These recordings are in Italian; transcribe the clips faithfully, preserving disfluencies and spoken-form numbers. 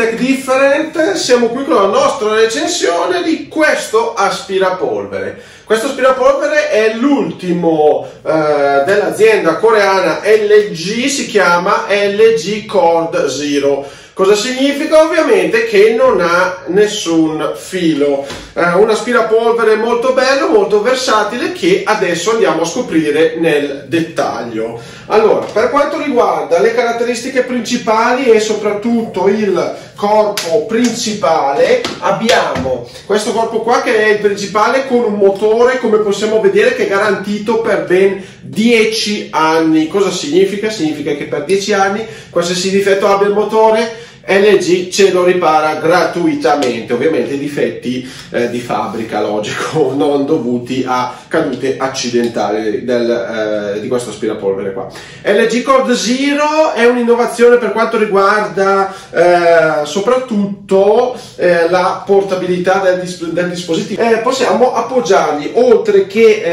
Tech Different, siamo qui con la nostra recensione di questo aspirapolvere. Questo aspirapolvere è l'ultimo eh, dell'azienda coreana L G, si chiama L G Cord Zero. Cosa significa? Ovviamente che non ha nessun filo, eh, un aspirapolvere molto bello, molto versatile, che adesso andiamo a scoprire nel dettaglio. Allora, per quanto riguarda le caratteristiche principali e soprattutto il corpo principale, abbiamo questo corpo qua che è il principale, con un motore, come possiamo vedere, che è garantito per ben dieci anni. Cosa significa? Significa che per dieci anni, qualsiasi difetto abbia il motore, L G ce lo ripara gratuitamente, ovviamente difetti eh, di fabbrica, logico, non dovuti a cadute accidentali del, eh, di questo aspirapolvere qua. L G Cord Zero è un'innovazione per quanto riguarda eh, soprattutto eh, la portabilità del, dis del dispositivo. Eh, possiamo appoggiargli, oltre che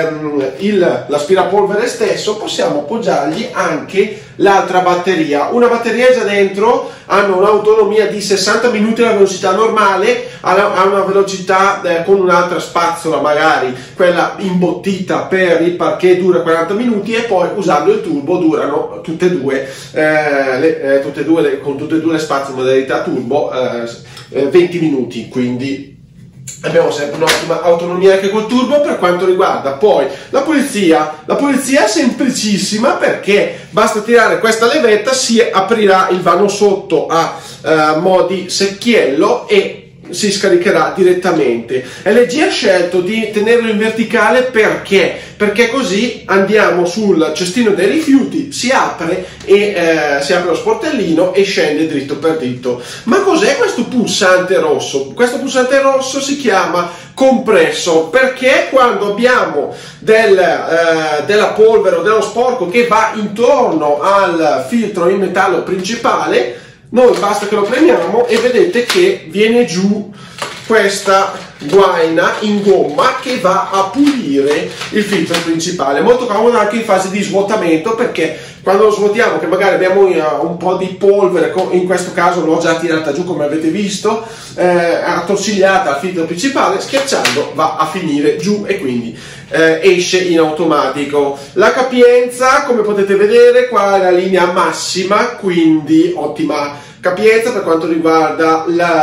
ehm, l'aspirapolvere stesso, possiamo appoggiargli anche l'altra batteria. Una batteria è già dentro, hanno un'autonomia di sessanta minuti alla velocità normale, ha una velocità eh, con un'altra spazzola, magari quella imbottita per il parquet, dura quaranta minuti, e poi usando il turbo durano tutte e due, eh, le, eh, tutte e due le, con tutte e due le spazzole modalità turbo eh, eh, venti minuti, quindi abbiamo sempre un'ottima autonomia anche col turbo. Per quanto riguarda poi la pulizia, la pulizia è semplicissima, perché basta tirare questa levetta, si aprirà il vano sotto a uh, mo' di secchiello e si scaricherà direttamente. L G ha scelto di tenerlo in verticale perché? Perché così andiamo sul cestino dei rifiuti, si apre e eh, si apre lo sportellino e scende dritto per dritto. Ma cos'è questo pulsante rosso? Questo pulsante rosso si chiama compresso, perché quando abbiamo del, eh, della polvere o dello sporco che va intorno al filtro in metallo principale, noi basta che lo premiamo e vedete che viene giù questa guaina in gomma che va a pulire il filtro principale. Molto comodo anche in fase di svuotamento, perché quando lo svuotiamo, che magari abbiamo un po' di polvere, in questo caso l'ho già tirata giù come avete visto, eh, attorcigliata al filtro principale, schiacciando va a finire giù e quindi eh, esce in automatico. La capienza, come potete vedere, qua è la linea massima, quindi ottima capienza per quanto riguarda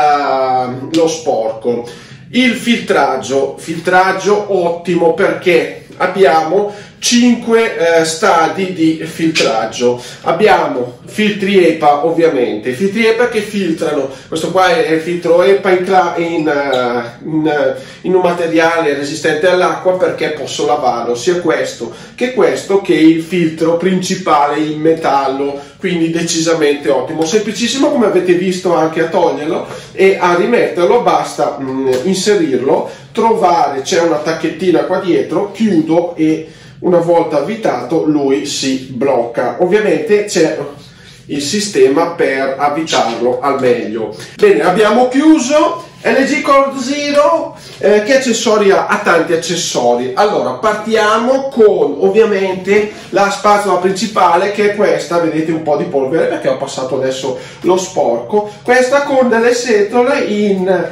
la, lo sporco. Il filtraggio, filtraggio ottimo, perché abbiamo cinque eh, stadi di filtraggio. Abbiamo filtri E P A, ovviamente, filtri E P A che filtrano. Questo qua è il filtro E P A in, in, in, in un materiale resistente all'acqua, perché posso lavarlo, sia questo che questo, che il filtro principale in metallo, quindi decisamente ottimo. Semplicissimo, come avete visto, anche a toglierlo e a rimetterlo, basta mh, inserirlo, trovare, c'è una tacchettina qua dietro, chiudo e una volta avvitato lui si blocca. Ovviamente c'è il sistema per avvitarlo al meglio. Bene, abbiamo chiuso. L G Cord Zero, eh, che accessori ha? Ha tanti accessori. Allora, partiamo con ovviamente la spazzola principale, che è questa, vedete un po' di polvere perché ho passato adesso lo sporco, questa con delle setole in,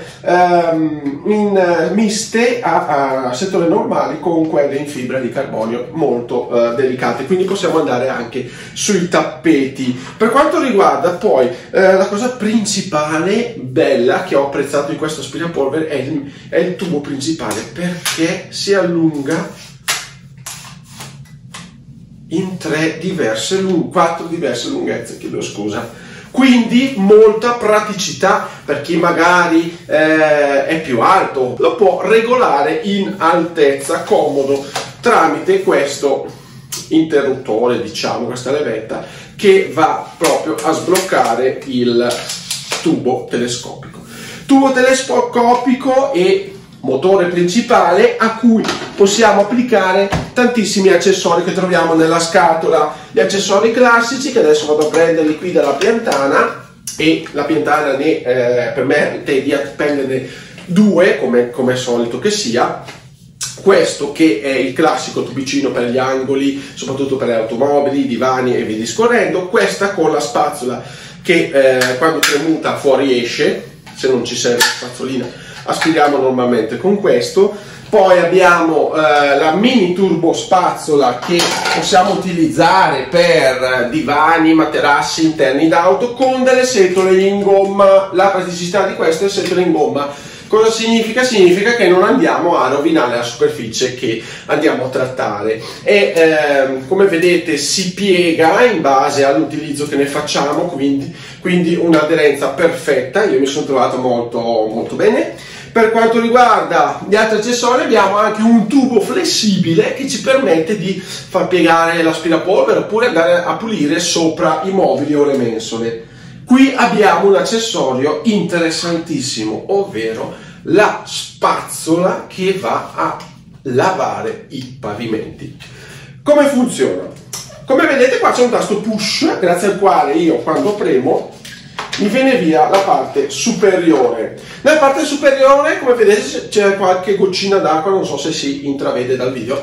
um, in uh, miste a, a setole normali con quelle in fibra di carbonio molto uh, delicate, quindi possiamo andare anche sui tappeti. Per quanto riguarda poi uh, la cosa principale bella che ho apprezzato in questo aspirapolvere è il, è il tubo principale, perché si allunga in tre diverse lunghe, quattro diverse lunghezze, chiedo scusa. Quindi molta praticità per chi magari eh, è più alto, lo può regolare in altezza, comodo, tramite questo interruttore, diciamo, questa levetta che va proprio a sbloccare il tubo telescopico. Tubo telescopico e motore principale, a cui possiamo applicare tantissimi accessori che troviamo nella scatola. Gli accessori classici, che adesso vado a prenderli qui dalla piantana, e la piantana ne eh, permette di appenderne due, come, come è solito che sia. Questo che è il classico tubicino per gli angoli, soprattutto per le automobili, i divani e via discorrendo. Questa con la spazzola che eh, quando tremuta fuori esce, se non ci serve la spazzolina aspiriamo normalmente con questo. Poi abbiamo eh, la mini turbo spazzola che possiamo utilizzare per divani, materassi interni d'auto con delle setole in gomma. La praticità di queste setole in gomma cosa significa? Significa che non andiamo a rovinare la superficie che andiamo a trattare e eh, come vedete si piega in base all'utilizzo che ne facciamo, quindi, quindi un'aderenza perfetta. Io mi sono trovato molto, molto bene. Per quanto riguarda gli altri accessori abbiamo anche un tubo flessibile che ci permette di far piegare l'aspirapolvere oppure andare a pulire sopra i mobili o le mensole. Qui abbiamo un accessorio interessantissimo, ovvero la spazzola che va a lavare i pavimenti. Come funziona? Come vedete qua c'è un tasto push grazie al quale io quando premo mi viene via la parte superiore. Nella parte superiore, come vedete, c'è qualche goccina d'acqua, non so se si intravede dal video,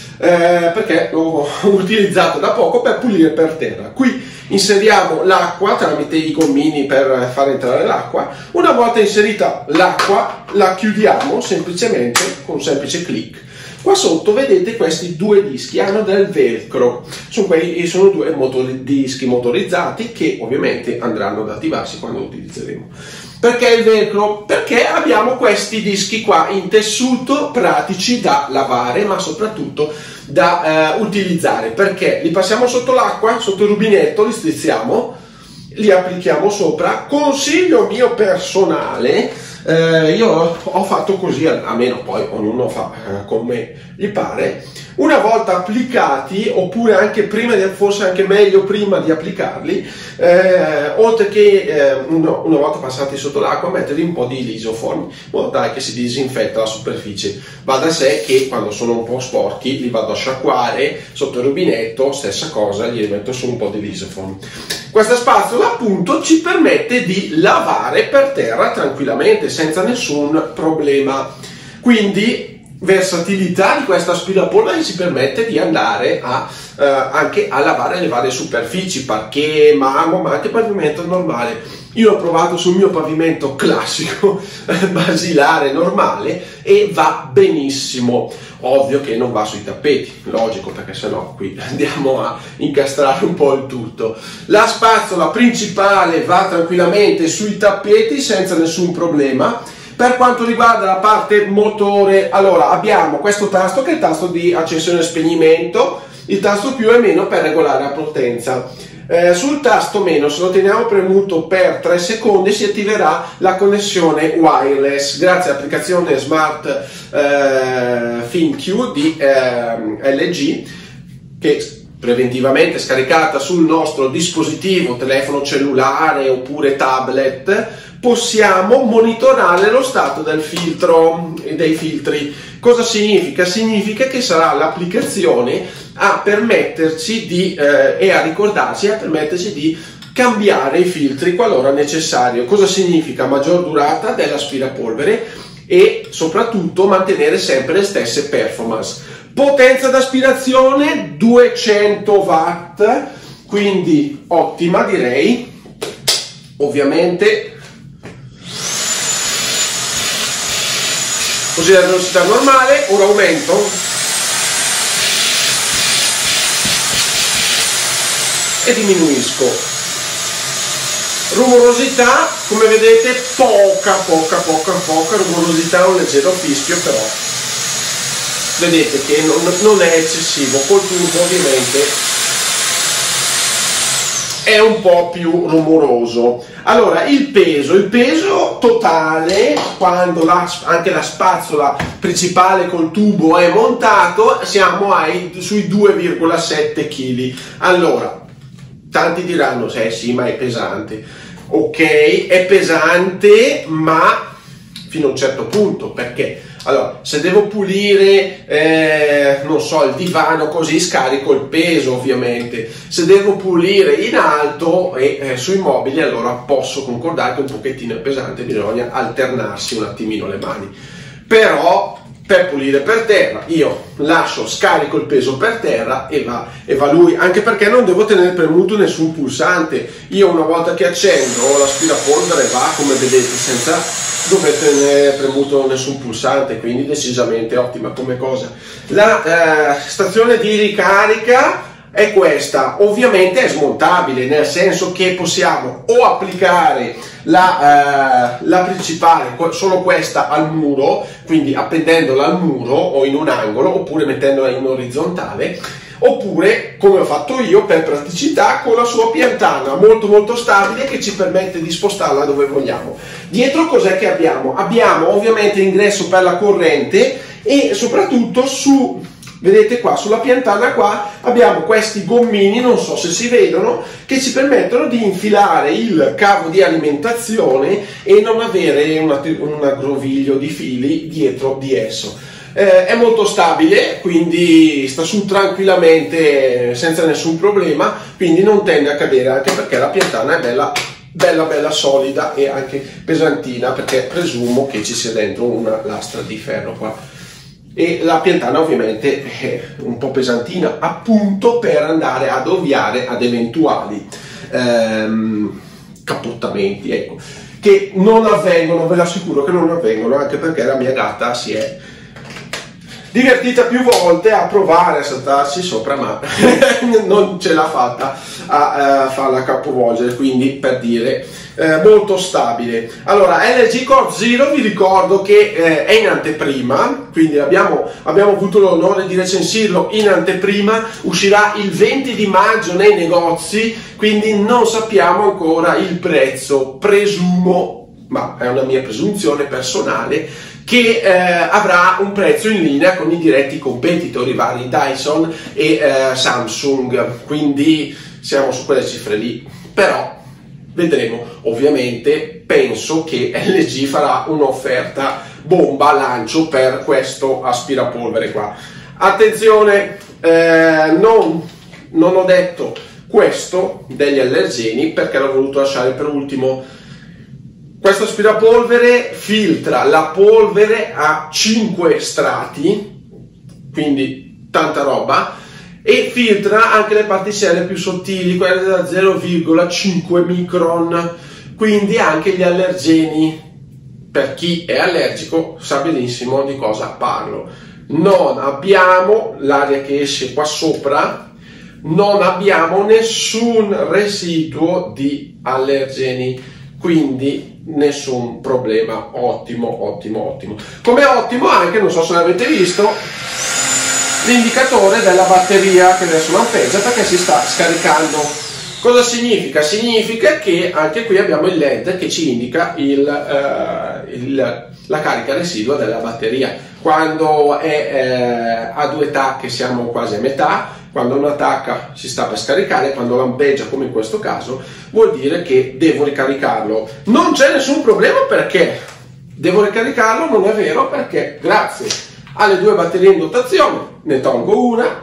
eh, perché l'ho utilizzato da poco per pulire per terra. Qui inseriamo l'acqua tramite i gommini per far entrare l'acqua. Una volta inserita l'acqua, la chiudiamo semplicemente con un semplice clic. Qua sotto vedete questi due dischi, hanno del velcro, sono, quei, sono due motori, dischi motorizzati che ovviamente andranno ad attivarsi quando lo utilizzeremo. Perché il velcro? Perché abbiamo questi dischi qua in tessuto pratici da lavare ma soprattutto da eh, utilizzare, perché li passiamo sotto l'acqua, sotto il rubinetto, li strizziamo, li applichiamo sopra. Consiglio mio personale, Eh, io ho fatto così, almeno poi ognuno fa eh, come gli pare. Una volta applicati, oppure anche prima di, forse anche meglio prima di applicarli, eh, oltre che eh, una, una volta passati sotto l'acqua, metterli un po' di lisoform, in modo tale che si disinfetta la superficie. Va da sé che quando sono un po' sporchi li vado a sciacquare sotto il rubinetto, stessa cosa, gli metto su un po' di lisoform. Questa spazzola appunto ci permette di lavare per terra tranquillamente senza nessun problema, quindi versatilità di questa aspirapolvere ci permette di andare a, eh, anche a lavare le varie superfici, parquet, marmo, ma anche pavimento normale. Io l'ho provato sul mio pavimento classico, basilare, normale, e va benissimo. Ovvio che non va sui tappeti, logico, perché sennò qui andiamo a incastrare un po' il tutto. La spazzola principale va tranquillamente sui tappeti senza nessun problema. Per quanto riguarda la parte motore, allora abbiamo questo tasto che è il tasto di accensione e spegnimento, il tasto più e meno per regolare la potenza. Eh, sul tasto meno, se lo teniamo premuto per tre secondi, si attiverà la connessione wireless grazie all'applicazione Smart eh, ThinQ di eh, L G, che preventivamente scaricata sul nostro dispositivo, telefono cellulare oppure tablet, possiamo monitorare lo stato del filtro e dei filtri. Cosa significa? Significa che sarà l'applicazione a permetterci di eh, e a ricordarci, a permetterci di cambiare i filtri qualora necessario. Cosa significa? Maggior durata dell'aspirapolvere e soprattutto mantenere sempre le stesse performance. Potenza d'aspirazione duecento watt, quindi ottima direi. Ovviamente così la velocità normale, ora aumento e diminuisco. Rumorosità, come vedete, poca, poca, poca, poca rumorosità, un leggero fischio, però vedete che non, non è eccessivo. Col turbo ovviamente è un po' più rumoroso. Allora, il peso, il peso totale, quando la, anche la spazzola principale col tubo è montato, siamo ai, sui due virgola sette chili. Allora, tanti diranno, eh sì, ma è pesante. Ok, è pesante, ma fino a un certo punto, perché? Allora, se devo pulire, eh, non so, il divano, così scarico il peso ovviamente. Se devo pulire in alto e eh, sui mobili, allora posso concordare che un pochettino è pesante, bisogna alternarsi un attimino le mani. Però per pulire per terra. Io lascio, scarico il peso per terra e va, e va lui, anche perché non devo tenere premuto nessun pulsante. Io una volta che accendo l'aspirapolvere va, come vedete, senza dover tenere premuto nessun pulsante, quindi decisamente ottima come cosa. La eh, stazione di ricarica è questa, ovviamente è smontabile, nel senso che possiamo o applicare la, eh, la principale, solo questa, al muro, quindi appendendola al muro o in un angolo, oppure mettendola in orizzontale, oppure, come ho fatto io, per praticità, con la sua piantana molto molto stabile che ci permette di spostarla dove vogliamo. Dietro cos'è che abbiamo? Abbiamo ovviamente l'ingresso per la corrente e soprattutto su... Vedete qua, sulla piantana qua abbiamo questi gommini, non so se si vedono, che ci permettono di infilare il cavo di alimentazione e non avere una, un aggroviglio di fili dietro di esso. Eh, è molto stabile, quindi sta su tranquillamente senza nessun problema, quindi non tende a cadere, anche perché la piantana è bella bella bella solida e anche pesantina, perché presumo che ci sia dentro una lastra di ferro qua. E la piantana ovviamente è un po' pesantina, appunto per andare ad ovviare ad eventuali ehm, cappottamenti, ecco, che non avvengono, ve lo assicuro che non avvengono, anche perché la mia gatta si è divertita più volte a provare a saltarci sopra, ma non ce l'ha fatta a, a farla capovolgere, quindi per dire eh, molto stabile. Allora, L G Core Zero, vi ricordo che eh, è in anteprima, quindi abbiamo, abbiamo avuto l'onore di recensirlo in anteprima, uscirà il venti di maggio nei negozi, quindi non sappiamo ancora il prezzo, presumo, ma è una mia presunzione personale, che eh, avrà un prezzo in linea con i diretti competitor, i vari Dyson e eh, Samsung, quindi siamo su quelle cifre lì, però vedremo. Ovviamente penso che L G farà un'offerta bomba lancio per questo aspirapolvere qua. Attenzione, eh, non, non ho detto questo degli allergeni perché l'ho voluto lasciare per ultimo. Questo aspirapolvere filtra la polvere a cinque strati, quindi tanta roba, e filtra anche le particelle più sottili, quelle da zero virgola cinque micron, quindi anche gli allergeni. Per chi è allergico sa benissimo di cosa parlo. Non abbiamo l'aria che esce qua sopra, non abbiamo nessun residuo di allergeni, quindi nessun problema. Ottimo, ottimo, ottimo. Come ottimo anche, non so se l'avete visto, l'indicatore della batteria che adesso lampeggia perché si sta scaricando. Cosa significa? Significa che anche qui abbiamo il L E D che ci indica il, uh, il, la carica residua della batteria. Quando è eh, a due tacche siamo quasi a metà, quando una tacca si sta per scaricare, quando lampeggia come in questo caso, vuol dire che devo ricaricarlo. Non c'è nessun problema perché devo ricaricarlo, non è vero, perché grazie alle due batterie in dotazione ne tolgo una,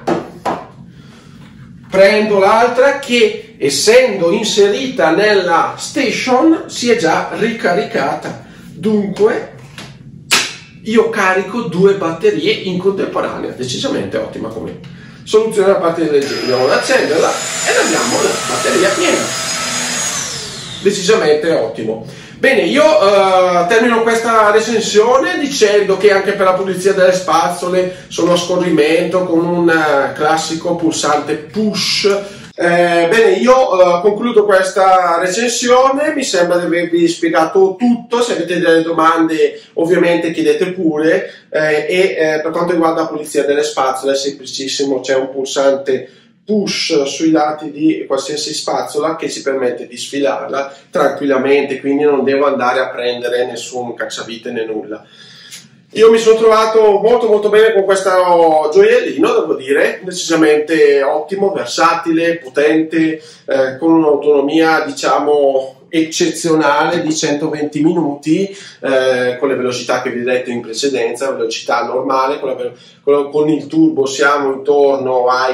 prendo l'altra che, essendo inserita nella station, si è già ricaricata. Dunque io carico due batterie in contemporanea, decisamente ottima come soluzione da parte del genere. Andiamo ad accenderla ed abbiamo la batteria piena, decisamente ottimo. Bene, io uh, termino questa recensione dicendo che anche per la pulizia delle spazzole sono a scorrimento con un uh, classico pulsante push. Eh, bene, io uh, concludo questa recensione, mi sembra di avervi spiegato tutto. Se avete delle domande ovviamente chiedete pure, eh, e eh, per quanto riguarda la pulizia delle spazzole è semplicissimo, c'è un pulsante push sui lati di qualsiasi spazzola che ci permette di sfilarla tranquillamente, quindi non devo andare a prendere nessun cacciavite né nulla. Io mi sono trovato molto molto bene con questo gioiellino, devo dire, decisamente ottimo, versatile, potente, eh, con un'autonomia diciamo eccezionale di centoventi minuti, eh, con le velocità che vi ho detto in precedenza, velocità normale, con, la, con, con il turbo siamo intorno ai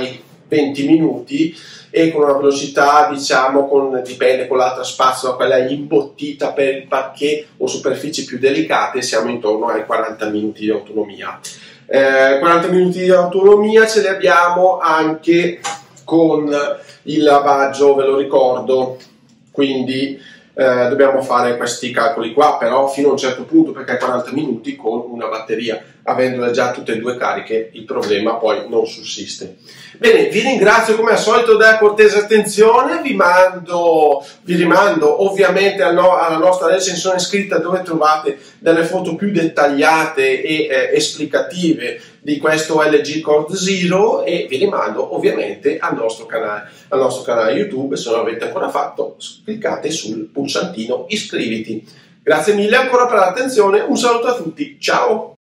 venti minuti, e con una velocità, diciamo, con, dipende con l'altra spazzola, quella imbottita per il parquet o superfici più delicate, siamo intorno ai quaranta minuti di autonomia. Eh, quaranta minuti di autonomia ce li abbiamo anche con il lavaggio, ve lo ricordo, quindi eh, dobbiamo fare questi calcoli qua, però fino a un certo punto, perché quaranta minuti con una batteria, avendole già tutte e due cariche, il problema poi non sussiste. Bene, vi ringrazio come al solito della cortese attenzione, vi, mando, vi rimando ovviamente al no, alla nostra recensione scritta, dove trovate delle foto più dettagliate e eh, esplicative di questo L G Cord Zero, e vi rimando ovviamente al nostro canale, al nostro canale YouTube. Se non l'avete ancora fatto, cliccate sul pulsantino iscriviti. Grazie mille ancora per l'attenzione, un saluto a tutti, ciao!